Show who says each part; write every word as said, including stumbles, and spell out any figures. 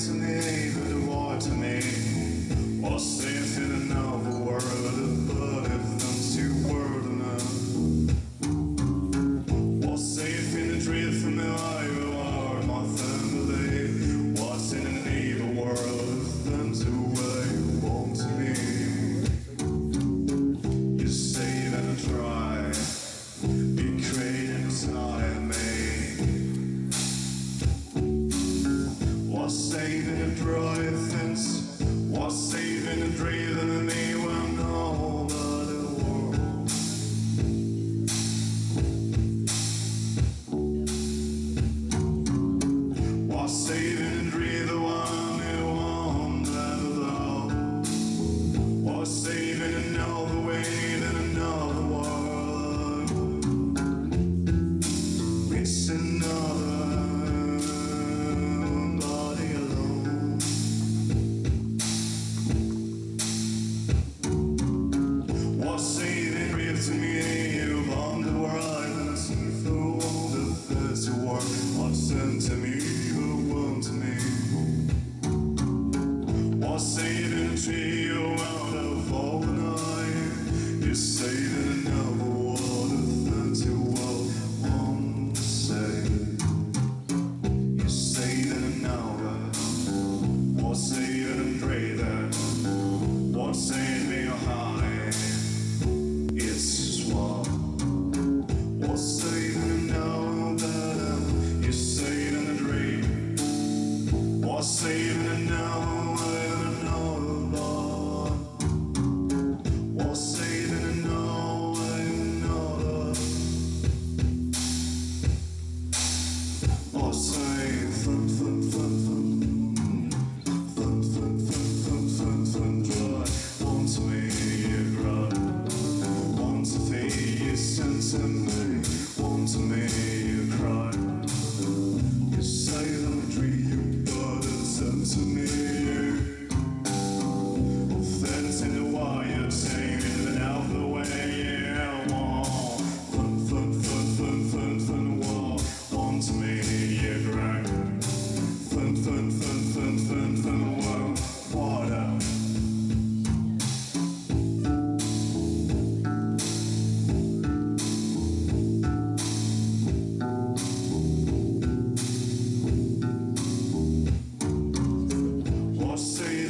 Speaker 1: to me, but war to me. Was safe in another world, but if that's too world enough. Was safe in a dream from the eye of my family. Was in an evil world, then to way home to me. You save and try, be created inside me. Was saving a dry fence, was saving and breathing me when all over the world. Was saving and breathing one who wandered alone. Was saving another way in another world. It's another to me, you on the world and see through all the first war. What's sent to me, who won to me? Was saving a tree, you out of all the night. You're saving another world, a thirty world, one to save. You're saving another, was saving and pray that, was saving your heart. It's swap. Was saving now that you're saving a dream. Was saving now and another love. Was saving now and another. Was saving fun fun fun fun fun fun fun fun fun fun dry. Want to me you cry. Want to feel you sent to me, want to make you cry. You say that I dream you got it sent to me. That's in the wire, taking it out the way, yeah, wall. Fun, fun, fun, fun, fun, fun, wall. Want to make you cry. Fun, fun, fun, fun, fun, fun, wall. Water. Was saving